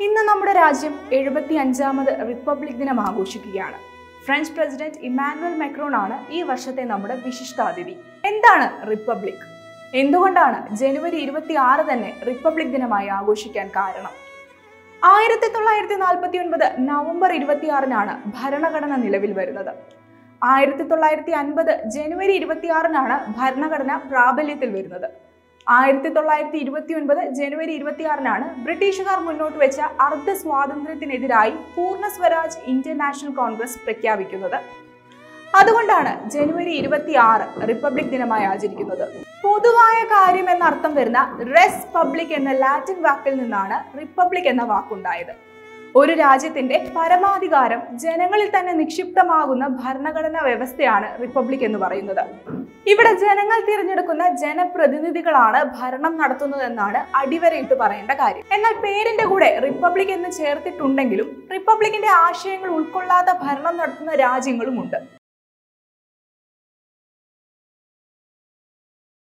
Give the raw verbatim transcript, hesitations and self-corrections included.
ഇന്ന് നമ്മുടെ രാജ്യം എഴുപത്തി അഞ്ചാമത് റിപ്പബ്ലിക് ദിനം ആഘോഷിക്കുകയാണ്. ഫ്രഞ്ച് പ്രസിഡന്റ് ഇമ്മാനുവൽ മാക്രോൺ ആണ് ഈ വർഷത്തെ നമ്മുടെ വിശിഷ്ടാതിഥി. എന്താണ് റിപ്പബ്ലിക്? എന്തുകൊണ്ടാണ് ജനുവരി ഇരുപത്തി ആറ് തന്നെ റിപ്പബ്ലിക് ദിനമായി ആഘോഷിക്കാൻ കാരണം? ആയിരത്തി തൊള്ളായിരത്തി നാൽപ്പത്തി ഒൻപത് നവംബർ ഇരുപത്തിയാറിനാണ് ഭരണഘടന നിലവിൽ വരുന്നത്. ആയിരത്തി തൊള്ളായിരത്തി അൻപത് ജനുവരി ഇരുപത്തിയാറിനാണ് ഭരണഘടന പ്രാബല്യത്തിൽ വരുന്നത്. ആയിരത്തി തൊള്ളായിരത്തി ഇരുപത്തി ഒൻപത് ജനുവരി ഇരുപത്തിയാറിനാണ് ബ്രിട്ടീഷുകാർ മുന്നോട്ട് വെച്ച അർദ്ധ സ്വാതന്ത്ര്യത്തിനെതിരായി പൂർണ്ണ സ്വരാജ് ഇന്ത്യൻ നാഷണൽ കോൺഗ്രസ് പ്രഖ്യാപിക്കുന്നത്. അതുകൊണ്ടാണ് ജനുവരി ഇരുപത്തി ആറ് റിപ്പബ്ലിക് ദിനമായി ആചരിക്കുന്നത്. പൊതുവായ കാര്യം എന്നർത്ഥം വരുന്ന റെസ് പബ്ലിക് എന്ന ലാറ്റിൻ വാക്കിൽ നിന്നാണ് റിപ്പബ്ലിക് എന്ന വാക്കുണ്ടായത്. ഒരു രാജ്യത്തിന്റെ പരമാധികാരം ജനങ്ങളിൽ തന്നെ നിക്ഷിപ്തമാകുന്ന ഭരണഘടനാ വ്യവസ്ഥയാണ് റിപ്പബ്ലിക് എന്ന് പറയുന്നത്. ഇവിടെ ജനങ്ങൾ തിരഞ്ഞെടുക്കുന്ന ജനപ്രതിനിധികളാണ് ഭരണം നടത്തുന്നതെന്നാണ് അടിവരയിട്ട് പറയേണ്ട കാര്യം. എന്നാൽ പേരിന്റെ കൂടെ റിപ്പബ്ലിക് എന്ന് ചേർത്തിട്ടുണ്ടെങ്കിലും റിപ്പബ്ലിക്കിന്റെ ആശയങ്ങൾ ഉൾക്കൊള്ളാത്ത ഭരണം നടത്തുന്ന രാജ്യങ്ങളുമുണ്ട്.